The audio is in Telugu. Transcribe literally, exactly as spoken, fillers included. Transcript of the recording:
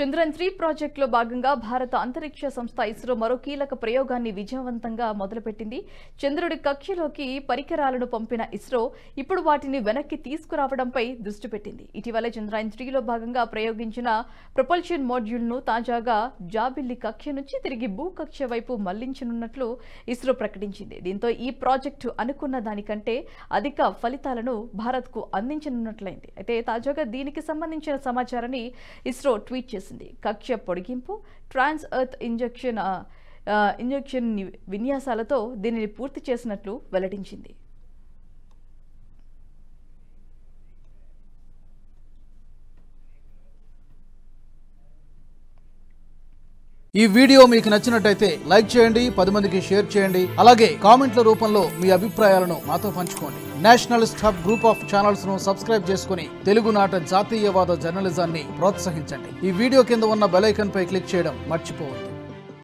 చంద్రయాన్ త్రీ ప్రాజెక్టులో భాగంగా భారత అంతరిక్ష సంస్థ ఇస్రో మరో కీలక ప్రయోగాన్ని విజయవంతంగా మొదలుపెట్టింది. చంద్రుడి కక్షలోకి పరికరాలను పంపిన ఇస్రో ఇప్పుడు వాటిని వెనక్కి తీసుకురావడంపై దృష్టి పెట్టింది. ఇటీవలే చంద్రయాన్ త్రీలో భాగంగా ప్రయోగించిన ప్రొపల్షన్ మాడ్యూల్ను తాజాగా జాబిల్లి కక్ష నుంచి తిరిగి భూకక్ష వైపు మళ్లించనున్నట్లు ఇస్రో ప్రకటించింది. దీంతో ఈ ప్రాజెక్టు అనుకున్న దానికంటే అధిక ఫలితాలను భారత్కు అందించనున్నట్లయింది. అయితే తాజాగా దీనికి సంబంధించిన సమాచారాన్ని ఇస్రో ట్వీట్ చేసింది. కక్ష పొడిగింపు, ట్రాన్స్ ఎర్త్ ఇంజెక్షన్ ఇంజెక్షన్ విన్యాసాలతో దీనిని పూర్తి చేసినట్లు వెల్లడించింది. ఈ వీడియో మీకు నచ్చినట్టయితే లైక్ చేయండి, పది మందికి షేర్ చేయండి. అలాగే కామెంట్ల రూపంలో మీ అభిప్రాయాలను మాతో పంచుకోండి. Nationalist hub group of channels ను సబ్స్క్రైబ్ చేసుకుని తెలుగునాట జాతీయవాద జర్నలిజాన్ని ప్రోత్సహించండి. ఈ వీడియో కింద ఉన్న బెల్ ఐకాన్ పై క్లిక్ చేయడం మర్చిపోవద్దు.